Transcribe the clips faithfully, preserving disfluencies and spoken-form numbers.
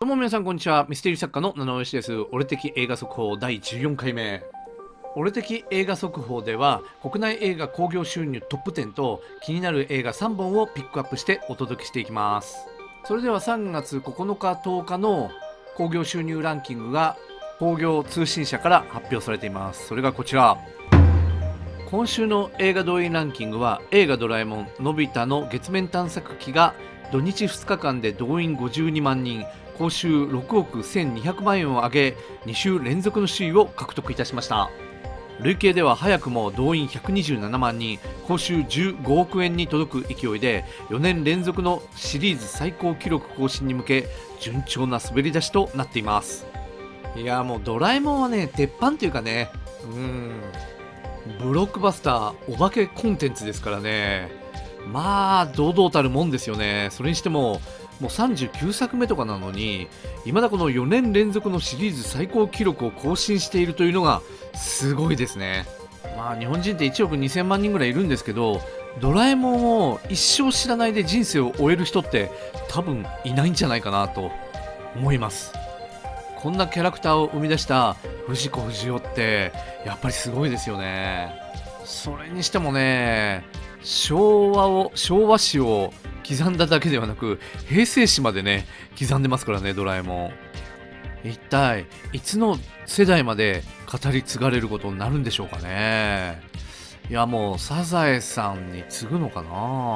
どうも皆さんこんにちは。ミステリー作家の七尾よしです。俺的映画速報だいじゅうよんかいめ。俺的映画速報では国内映画興行収入トップじゅうと気になる映画さんぼんをピックアップしてお届けしていきます。それではさんがつここのかとおかの興行収入ランキングが興行通信社から発表されています。それがこちら。今週の映画動員ランキングは映画ドラえもんのび太の月面探索機が土日ふつかかんで動員ごじゅうにまんにん、興収ろくおくせんにひゃくまんえんを挙げにしゅう連続の首位を獲得いたしました。累計では早くも動員ひゃくにじゅうななまんにん、興収じゅうごおくえんに届く勢いでよねん連続のシリーズ最高記録更新に向け順調な滑り出しとなっています。いやもうドラえもんはね鉄板っていうかね、うーんブロックバスターお化けコンテンツですからね、まあ堂々たるもんですよね。それにしてももうさんじゅうきゅうさくめとかなのに未だこのよねん連続のシリーズ最高記録を更新しているというのがすごいですね。まあ日本人っていちおくにせんまんにんぐらいいるんですけど、ドラえもんを一生知らないで人生を終える人って多分いないんじゃないかなと思います。こんなキャラクターを生み出した藤子不二雄ってやっぱりすごいですよね。それにしてもね、昭和を昭和史を刻んだだけではなく平成史までね刻んでますからね、ドラえもん。一体いつの世代まで語り継がれることになるんでしょうかね。いやもうサザエさんに次ぐのかな。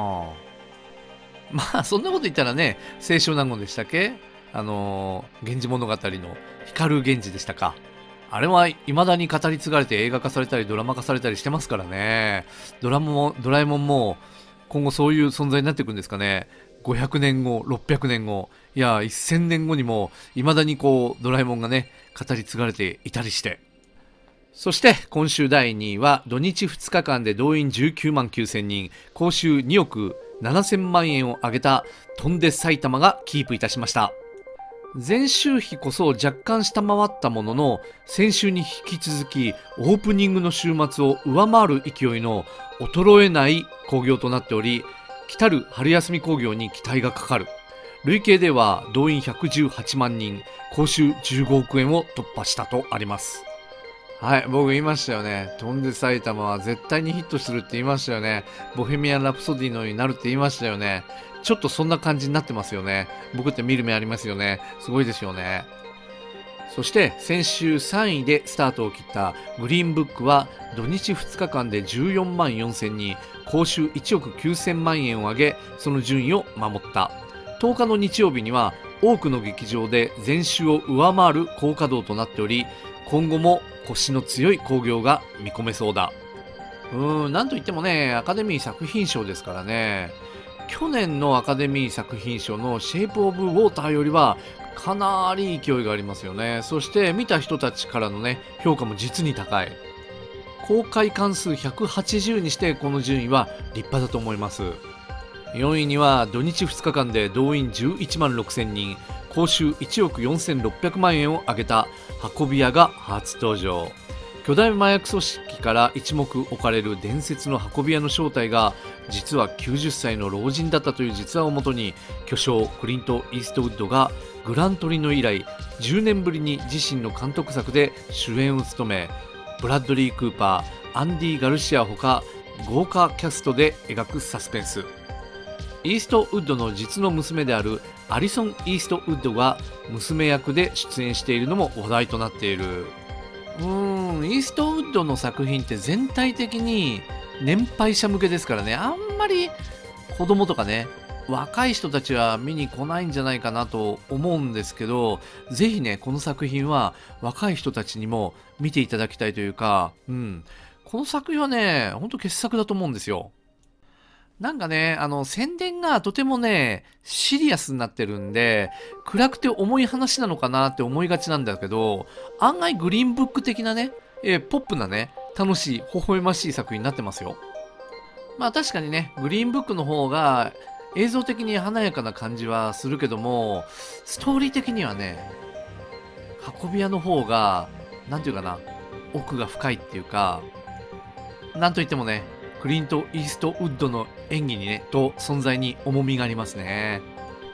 まあそんなこと言ったらね、清少納言でしたっけ、あのー、源氏物語の光源氏でしたか。あれは未だに語り継がれて映画化されたりドラマ化されたりしてますからね。ドラもドラえもんも今後そういう存在になっていくんですかね。ごひゃくねんご、ろっぴゃくねんご、いやせんねんごにも未だにこうドラえもんがね語り継がれていたりして。そして今週だいにいは土日ふつかかんで動員じゅうきゅうまんきゅうせんにん、興収におくななせんまんえんを挙げた翔んで埼玉がキープいたしました。前週比こそ若干下回ったものの、先週に引き続きオープニングの週末を上回る勢いの衰えない興行となっており、来たる春休み興行に期待がかかる。累計では動員ひゃくじゅうはちまんにん、興収じゅうごおくえんを突破したとあります。はい、僕言いましたよね。翔んで埼玉は絶対にヒットするって言いましたよね。ボヘミアン・ラプソディのようになるって言いましたよね。ちょっとそんな感じになってますよね。僕って見る目ありますよね。すごいですよね。そして先週さんいでスタートを切ったグリーンブックは土日ふつかかんでじゅうよんまんよんせんにん、興収いちおくきゅうせんまんえんを上げ、その順位を守った。とおかの日曜日には多くの劇場で前週を上回る高稼働となっており、今後も腰の強い興行が見込めそうだ。うーん、なんといってもね、アカデミー作品賞ですからね。去年のアカデミー作品賞のシェイプオブウォーターよりはかなり勢いがありますよね。そして見た人たちからのね、評価も実に高い。公開関数ひゃくはちじゅうにしてこの順位は立派だと思います。よんいには土日ふつかかんで動員じゅういちまんろくせんにん、興収いちおくよんせんろっぴゃくまんえんを挙げた運び屋が初登場。巨大麻薬組織から一目置かれる伝説の運び屋の正体が実はきゅうじゅっさいの老人だったという実話をもとに、巨匠クリント・イーストウッドがグラントリノ以来じゅうねんぶりに自身の監督作で主演を務め、ブラッドリー・クーパー、アンディ・ガルシアほか豪華キャストで描くサスペンス。イーストウッドの実の娘であるアリソン・イーストウッドが娘役で出演しているのも話題となっている。うーん、イーストウッドの作品って全体的に年配者向けですからね、あんまり子供とかね若い人たちは見に来ないんじゃないかなと思うんですけど、ぜひねこの作品は若い人たちにも見ていただきたいというか、うん、この作品はねほんと傑作だと思うんですよ。なんかね、あの、宣伝がとてもね、シリアスになってるんで、暗くて重い話なのかなって思いがちなんだけど、案外グリーンブック的なね、えーポップなね、楽しい、微笑ましい作品になってますよ。まあ確かにね、グリーンブックの方が映像的に華やかな感じはするけども、ストーリー的にはね、運び屋の方が、なんていうかな、奥が深いっていうか、なんといってもね、クリント・イーストウッドの演技にね、と存在に重みがありますね。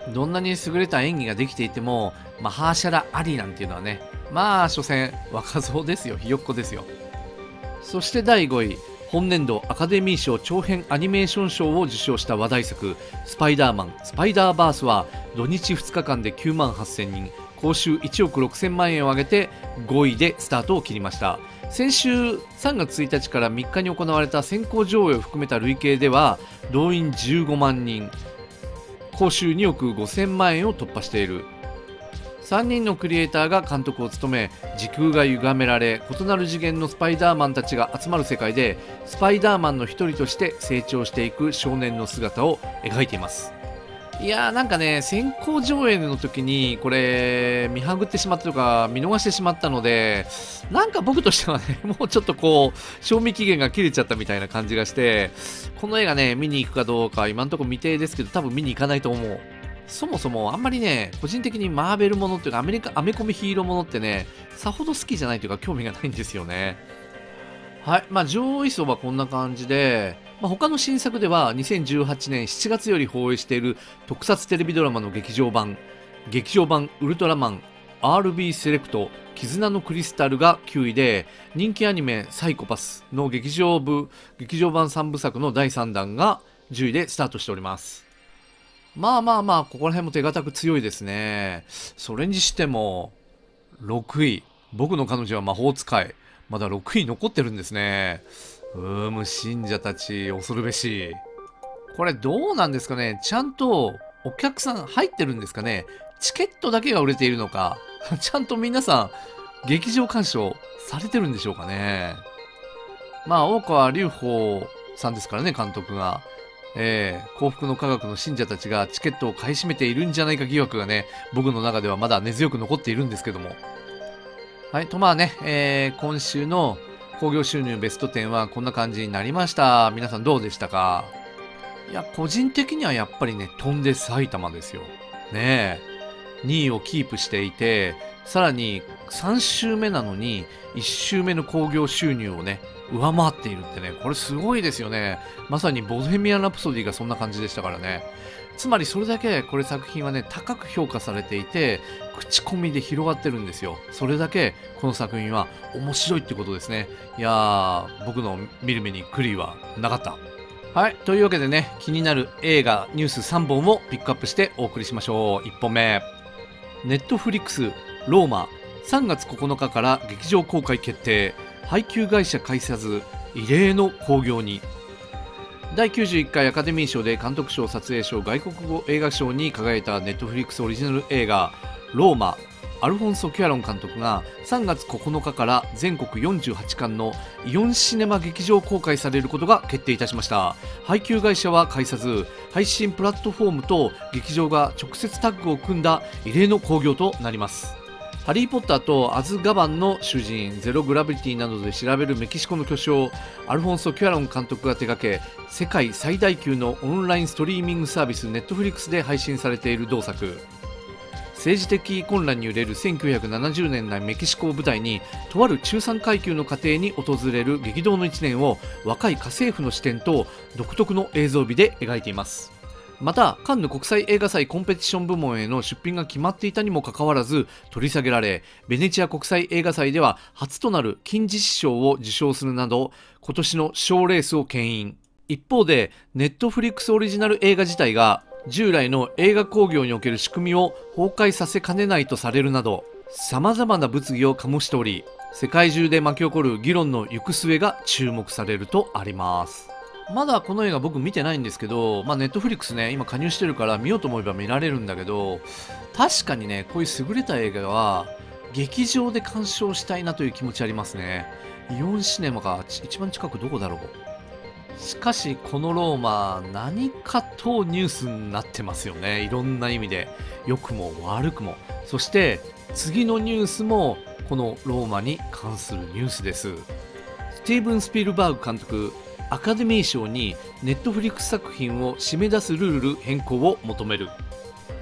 どんなに優れた演技ができていてもマハーシャラ・アリなんていうのはね、まあ所詮若造ですよ、ひよっこですよ。そしてだいごい、本年度アカデミー賞長編アニメーション賞を受賞した話題作スパイダーマンスパイダーバースは土日ふつかかんできゅうまんはっせんにん、興収いちおくろくせんまんえんを挙げてごいでスタートを切りました。先週さんがつついたちからみっかに行われた先行上映を含めた累計では動員じゅうごまんにん、興収におくごせんまんえんを突破している。さんにんのクリエイターが監督を務め、時空が歪められ異なる次元のスパイダーマンたちが集まる世界でスパイダーマンの一人として成長していく少年の姿を描いています。いやーなんかね、先行上映の時にこれ見はぐってしまったとか見逃してしまったので、なんか僕としてはね、もうちょっとこう賞味期限が切れちゃったみたいな感じがして、この映画ね見に行くかどうか今のところ未定ですけど、多分見に行かないと思う。そもそもあんまりね、個人的にマーベルものっていうかアメリカアメコミヒーローものってね、さほど好きじゃないというか興味がないんですよね。はい、まあ上位層はこんな感じで、まあ、他の新作ではにせんじゅうはちねんしちがつより放映している特撮テレビドラマの劇場版劇場版ウルトラマン アールビー セレクト絆のクリスタルがきゅういで、人気アニメサイコパスの劇場部劇場版さんぶさくのだいさんだんがじゅういでスタートしております。まあまあまあ、ここら辺も手堅く強いですね。それにしてもろくい、僕の彼女は魔法使い、まだろくい残ってるんですね。うーむ、信者たち恐るべし。これどうなんですかね、ちゃんとお客さん入ってるんですかね。チケットだけが売れているのか、ちゃんと皆さん劇場鑑賞されてるんでしょうかね。まあ大川隆法さんですからね、監督が。えー、幸福の科学の信者たちがチケットを買い占めているんじゃないか疑惑がね、僕の中ではまだ根強く残っているんですけども。はい、とまあね、えー、今週の興行収入ベストじゅうはこんな感じになりました。皆さんどうでしたか？いや、個人的にはやっぱりね、飛んで埼玉ですよ。ねえ。にいをキープしていて、さらにさん週目なのにいち週目の興行収入をね、上回っているってね、これすごいですよね。まさにボヘミアン・ラプソディがそんな感じでしたからね。つまりそれだけこれ作品はね、高く評価されていて、口コミで広がってるんですよ。それだけこの作品は面白いってことですね。いやー、僕の見る目に狂いはなかった。はい、というわけでね、気になる映画ニュースさんぼんをピックアップしてお送りしましょう。いっぽんめ、ネットフリックスローマさんがつここのかから劇場公開決定、配給会社介さず異例の興行に。だいきゅうじゅういっかいアカデミー賞で監督賞、撮影賞、外国語映画賞に輝いたネットフリックスオリジナル映画ローマ、アルフォンソ・キュアロン監督がさんがつここのかから全国よんじゅうはちかんのイオンシネマ劇場公開されることが決定いたしました。配給会社は介さず、配信プラットフォームと劇場が直接タッグを組んだ異例の興行となります。ハリー・ポッターとアズ・ガバンの主人、ゼロ・グラビティなどで調べるメキシコの巨匠アルフォンソ・キュアロン監督が手掛け、世界最大級のオンラインストリーミングサービスネットフリックスで配信されている同作。政治的混乱に揺れるせんきゅうひゃくななじゅうねん代メキシコを舞台に、とある中産階級の家庭に訪れる激動のいちねんを若い家政婦の視点と独特の映像美で描いています。またカンヌ国際映画祭コンペティション部門への出品が決まっていたにもかかわらず取り下げられ、ベネチア国際映画祭では初となる金獅子賞を受賞するなど今年の賞レースを牽引。一方でネットフリックスオリジナル映画自体が従来の映画興行における仕組みを崩壊させかねないとされるなど様々な物議を醸しており、世界中で巻き起こる議論の行く末が注目されるとあります。まだこの映画僕見てないんですけど、まあネットフリックスね、今加入してるから見ようと思えば見られるんだけど、確かにね、こういう優れた映画は劇場で鑑賞したいなという気持ちありますね。イオンシネマが一番近くどこだろう。しかしこのローマ、何かとニュースになってますよね。いろんな意味で良くも悪くも。そして次のニュースもこのローマに関するニュースです。スティーブン・スピルバーグ監督、アカデミー賞にネットフリックス作品を締め出すルール変更を求める。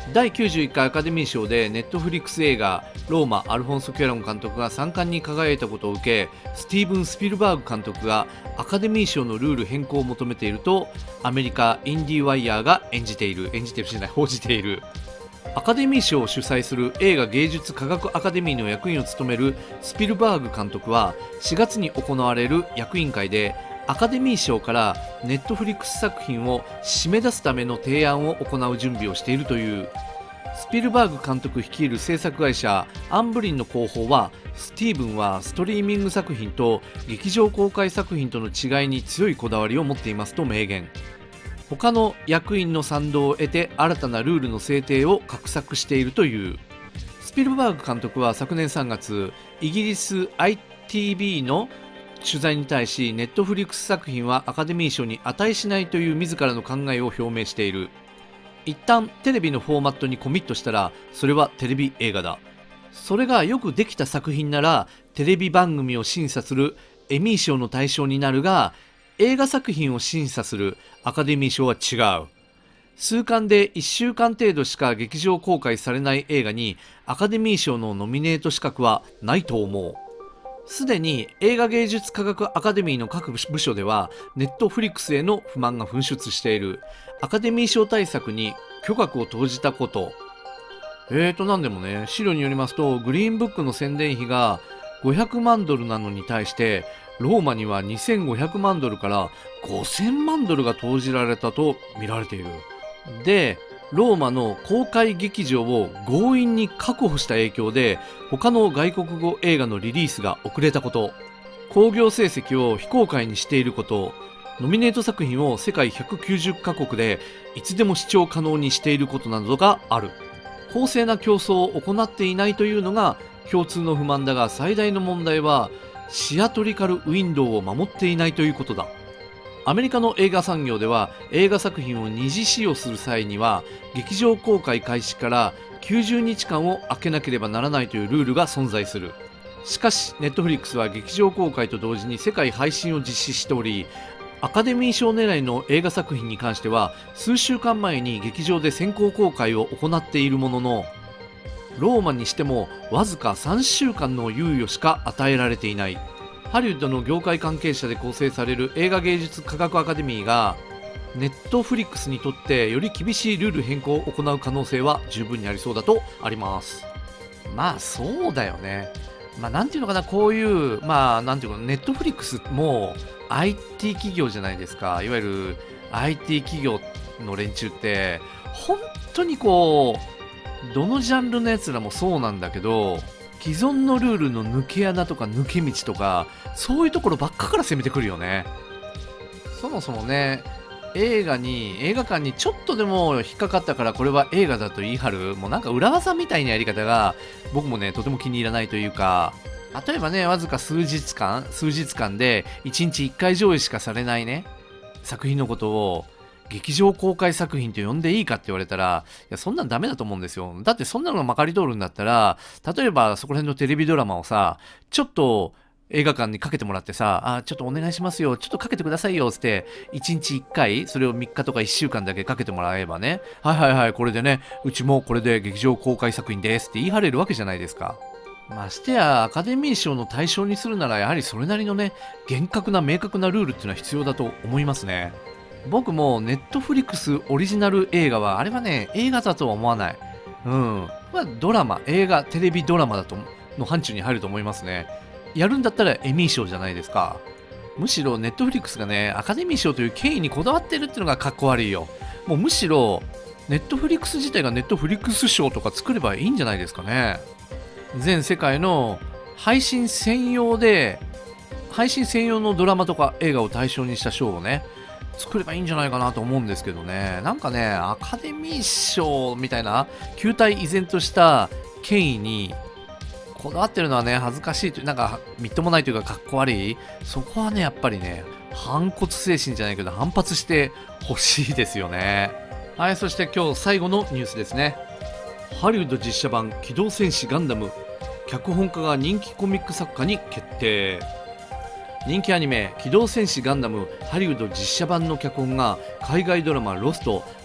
だいきゅうじゅういっかいアカデミー賞でネットフリックス映画ローマアルフォンソ・キュアロン監督がさん冠に輝いたことを受け、スティーブン・スピルバーグ監督がアカデミー賞のルール変更を求めているとアメリカインディーワイヤーが演じている演じているしない報じている。アカデミー賞を主催する映画芸術科学アカデミーの役員を務めるスピルバーグ監督はしがつに行われる役員会でアカデミー賞からネットフリックス作品を締め出すための提案を行う準備をしているという。スピルバーグ監督率いる制作会社アンブリンの広報は、スティーブンはストリーミング作品と劇場公開作品との違いに強いこだわりを持っていますと明言。他の役員の賛同を得て新たなルールの制定を画策しているという。スピルバーグ監督は昨年さんがつ、イギリス アイティービー の取材に対し、ネットフリックス作品はアカデミー賞に値しないという自らの考えを表明している。一旦テレビのフォーマットにコミットしたら、それはテレビ映画だ。それがよくできた作品ならテレビ番組を審査するエミー賞の対象になるが、映画作品を審査するアカデミー賞は違う。数巻でいっしゅうかん程度しか劇場公開されない映画にアカデミー賞のノミネート資格はないと思う。すでに映画芸術科学アカデミーの各部署ではネットフリックスへの不満が噴出している。アカデミー賞対策に許可を投じたこと。えーとなんでもね、資料によりますとグリーンブックの宣伝費がごひゃくまんドルなのに対してローマにはにせんごひゃくまんドルからごせんまんドルが投じられたと見られている。で、ローマの公開劇場を強引に確保した影響で他の外国語映画のリリースが遅れたこと、興行成績を非公開にしていること、ノミネート作品を世界ひゃくきゅうじゅっかこくでいつでも視聴可能にしていることなどがある。公正な競争を行っていないというのが共通の不満だが、最大の問題はシアトリカルウィンドウを守っていないということだ。アメリカの映画産業では映画作品を二次使用する際には劇場公開開始からきゅうじゅうにちかんを空けなければならないというルールが存在する。しかしネットフリックスは劇場公開と同時に世界配信を実施しており、アカデミー賞狙いの映画作品に関しては数週間前に劇場で先行公開を行っているものの、ローマにしてもわずかさんしゅうかんの猶予しか与えられていない。ハリウッドの業界関係者で構成される映画芸術科学アカデミーがネットフリックスにとってより厳しいルール変更を行う可能性は十分にありそうだとあります。まあそうだよね。まあなんていうのかな、こういうまあなんていうか、ネットフリックスも アイティー 企業じゃないですか。いわゆる アイティー 企業の連中って本当にこうどのジャンルのやつらもそうなんだけど、既存のルールの抜け穴とか抜け道とかそういうところばっかから攻めてくるよね。そもそもね、映画に映画館にちょっとでも引っかかったからこれは映画だと言い張る、もうなんか裏技みたいなやり方が僕もねとても気に入らないというか、例えばね、わずか数日間数日間でいちにちいっかい上映しかされないね作品のことを劇場公開作品と呼んでいいかって言われたら、いやそんなんダメだと思うんですよ。だってそんなのがまかり通るんだったら、例えばそこら辺のテレビドラマをさ、ちょっと映画館にかけてもらってさ、あ、ちょっとお願いしますよ、ちょっとかけてくださいよつっていちにちいっかいそれをみっかとかいっしゅうかんだけかけてもらえばね、はいはいはい、これでね、うちもこれで劇場公開作品ですって言い張れるわけじゃないですか。ましてやアカデミー賞の対象にするなら、やはりそれなりのね厳格な明確なルールっていうのは必要だと思いますね。僕もネットフリックスオリジナル映画はあれはね映画だとは思わない。うん、まあドラマ、映画、テレビドラマだとの範疇に入ると思いますね。やるんだったらエミー賞じゃないですか。むしろネットフリックスがねアカデミー賞という権威にこだわってるっていうのがかっこ悪いよ。もうむしろネットフリックス自体がネットフリックス賞とか作ればいいんじゃないですかね。全世界の配信専用で配信専用のドラマとか映画を対象にした賞をね作ればいいんじゃないかなと思うんですけどね。なんかねアカデミー賞みたいな球体依然とした権威にこだわってるのはね恥ずかしいという、なんかみっともないというかかっこ悪い。そこはねやっぱりね反骨精神じゃないけど反発してほしいですよね。はい、そして今日最後のニュースですね。ハリウッド実写版機動戦士ガンダム、脚本家が人気コミック作家に決定。人気アニメ機動戦士ガンダムハリウッド実写版の脚本が海外ドラマロスト、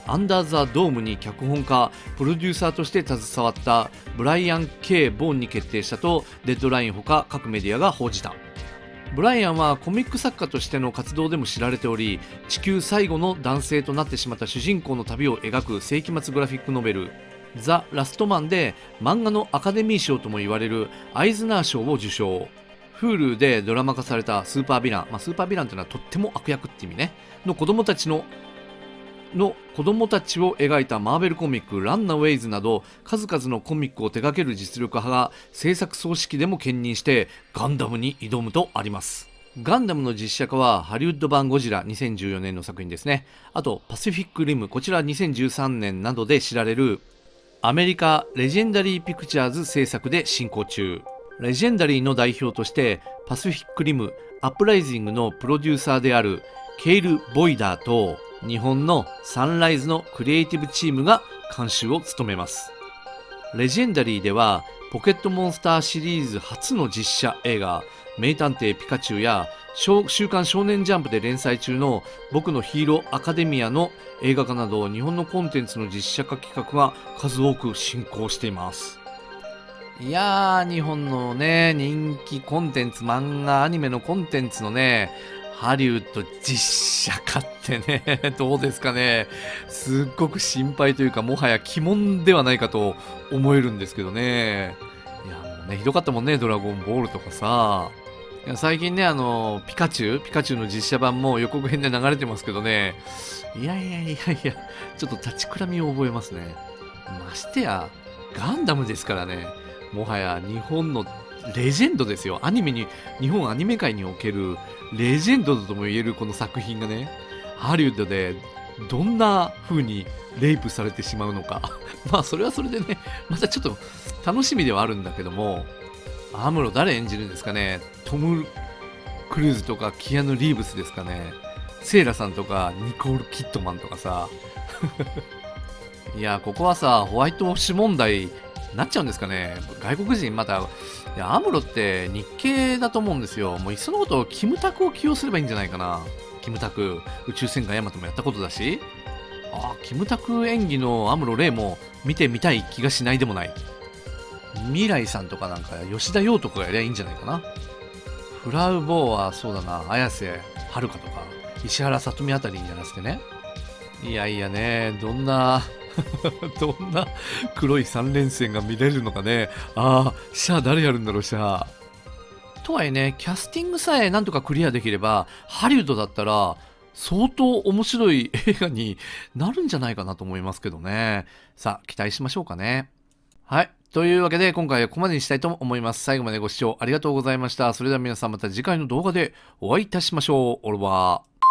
アンダー・ザ・ドームに脚本家プロデューサーとして携わったブライアン・ケー・ボーンに決定したとデッドラインほか各メディアが報じた。ブライアンはコミック作家としての活動でも知られており、地球最後の男性となってしまった主人公の旅を描く世紀末グラフィックノベルザ・ラストマンで漫画のアカデミー賞とも言われるアイズナー賞を受賞。Hulu でドラマ化されたスーパーヴィラン、まあ、スーパーヴィランというのはとっても悪役って意味ねの子供たちのの子供たちを描いたマーベルコミックランナウェイズなど数々のコミックを手掛ける実力派が制作総指揮でも兼任してガンダムに挑むとあります。ガンダムの実写化はハリウッド版ゴジラにせんじゅうよねんの作品ですね。あとパシフィックリム、こちらにせんじゅうさんねんなどで知られるアメリカレジェンダリーピクチャーズ制作で進行中。レジェンダリーの代表としてパシフィックリムアップライジングのプロデューサーであるケイル・ボイダーと日本のサンライズのクリエイティブチームが監修を務めます。レジェンダリーではポケットモンスターシリーズ初の実写映画名探偵ピカチュウや週刊少年ジャンプで連載中の僕のヒーローアカデミアの映画化など日本のコンテンツの実写化企画が数多く進行しています。いやー、日本のね人気コンテンツ、漫画アニメのコンテンツのねハリウッド実写化ってねどうですかね。すっごく心配というかもはや鬼門ではないかと思えるんですけどね。いやもうねひどかったもんね、ドラゴンボールとかさ。いや最近ねあのピカチュウピカチュウの実写版も予告編で流れてますけどね、いやいやいやいやちょっと立ちくらみを覚えますね。ましてやガンダムですからね、もはや日本のレジェンドですよ。アニメに日本アニメ界におけるレジェンドとも言えるこの作品がねハリウッドでどんな風にレイプされてしまうのかまあそれはそれでねまたちょっと楽しみではあるんだけども、アムロ誰演じるんですかね。トム・クルーズとかキアヌ・リーブスですかね。セイラさんとかニコール・キッドマンとかさいやここはさホワイトウォッシュ問題なっちゃうんですかね。外国人またいやアムロって日系だと思うんですよ。もういっそのことキムタクを起用すればいいんじゃないかな。キムタク宇宙戦艦ヤマトもやったことだし、あキムタク演技のアムロレイも見てみたい気がしないでもない。未来さんとかなんか吉田羊とかがやりゃいいんじゃないかな。フラウボーはそうだな、綾瀬はるかとか石原さとみあたりにやらせてね。いやいやねどんなどんな黒い三連戦が見れるのかね。ああシャア誰やるんだろうシャア。とはいえねキャスティングさえなんとかクリアできればハリウッドだったら相当面白い映画になるんじゃないかなと思いますけどね。さあ期待しましょうかね。はいというわけで今回はここまでにしたいと思います。最後までご視聴ありがとうございました。それでは皆さんまた次回の動画でお会いいたしましょう。オルバー。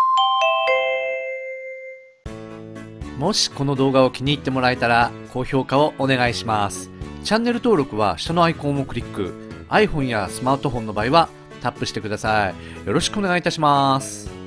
もしこの動画を気に入ってもらえたら高評価をお願いします。チャンネル登録は下のアイコンをクリック。iPhone やスマートフォンの場合はタップしてください。よろしくお願いいたします。